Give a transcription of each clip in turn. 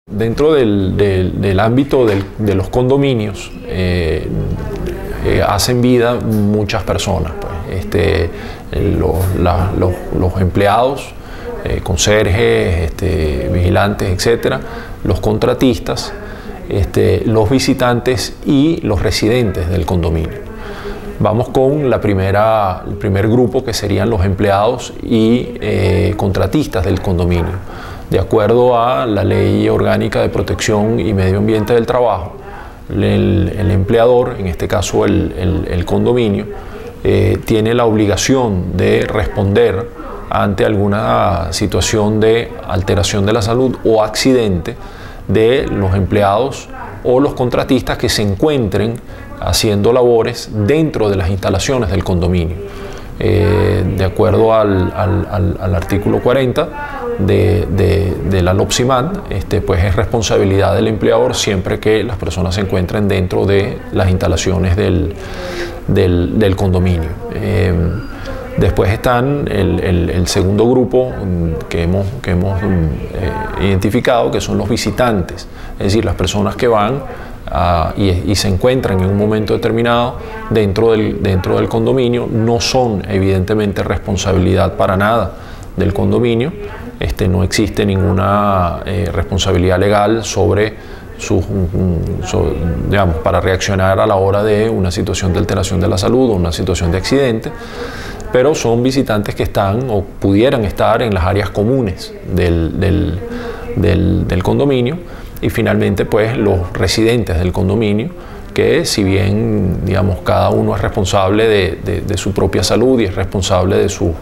Dentro del ámbito de los condominios hacen vida muchas personas, pues. Los empleados, conserjes, vigilantes, etcétera, los contratistas, los visitantes y los residentes del condominio. Vamos con el primer grupo, que serían los empleados y contratistas del condominio. De acuerdo a la Ley Orgánica de Protección y Medio Ambiente del Trabajo, el empleador, en este caso el condominio, tiene la obligación de responder ante alguna situación de alteración de la salud o accidente de los empleados o los contratistas que se encuentren haciendo labores dentro de las instalaciones del condominio. De acuerdo al artículo 40 de la LOPSIMAT, pues es responsabilidad del empleador siempre que las personas se encuentren dentro de las instalaciones del condominio. Después están el segundo grupo que hemos identificado, que son los visitantes, es decir, las personas que van y se encuentran en un momento determinado dentro del condominio. No son evidentemente responsabilidad para nada del condominio. No existe ninguna responsabilidad legal digamos, para reaccionar a la hora de una situación de alteración de la salud o una situación de accidente, pero son visitantes que están o pudieran estar en las áreas comunes del condominio. Y finalmente, pues, los residentes del condominio, que si bien, digamos, cada uno es responsable de su propia salud y es responsable de su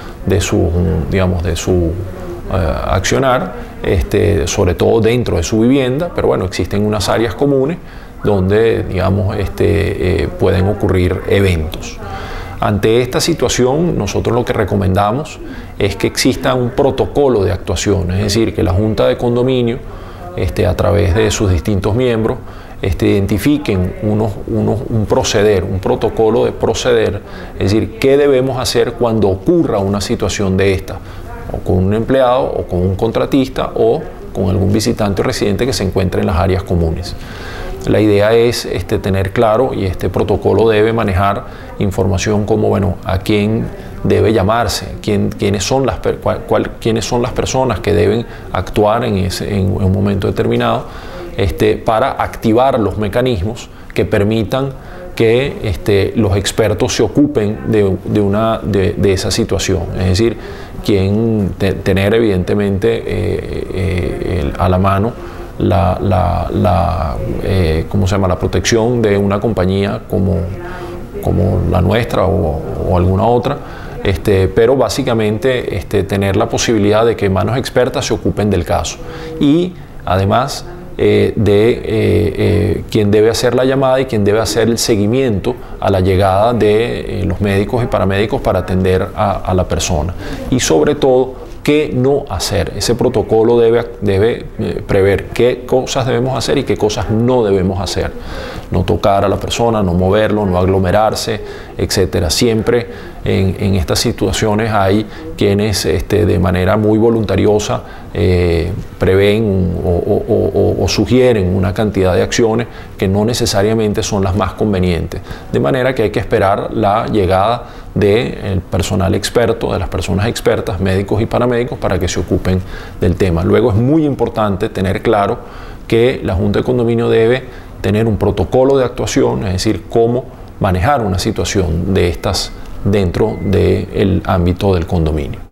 accionar, sobre todo dentro de su vivienda, pero bueno, existen unas áreas comunes donde, digamos, pueden ocurrir eventos. Ante esta situación, nosotros lo que recomendamos es que exista un protocolo de actuación, es decir, que la Junta de Condominio, a través de sus distintos miembros, identifiquen un protocolo de proceder, es decir, qué debemos hacer cuando ocurra una situación de esta, o con un empleado, o con un contratista, o con algún visitante o residente que se encuentre en las áreas comunes. La idea es tener claro, y este protocolo debe manejar información como, bueno, a quién debe llamarse, quiénes son las personas que deben actuar en un momento determinado, para activar los mecanismos que permitan que los expertos se ocupen de esa situación. Es decir, tener evidentemente a la mano la protección de una compañía como la nuestra o alguna otra, pero básicamente tener la posibilidad de que manos expertas se ocupen del caso, y además quién debe hacer la llamada y quién debe hacer el seguimiento a la llegada de los médicos y paramédicos para atender a la persona, y sobre todo qué no hacer. Ese protocolo debe prever qué cosas debemos hacer y qué cosas no debemos hacer. No tocar a la persona, no moverlo, no aglomerarse, etc. Siempre en estas situaciones hay quienes de manera muy voluntariosa prevén o sugieren una cantidad de acciones que no necesariamente son las más convenientes. De manera que hay que esperar la llegada del personal experto, de las personas expertas, médicos y paramédicos, para que se ocupen del tema. Luego es muy importante tener claro que la Junta de Condominio debe tener un protocolo de actuación, es decir, cómo manejar una situación de estas dentro del ámbito del condominio.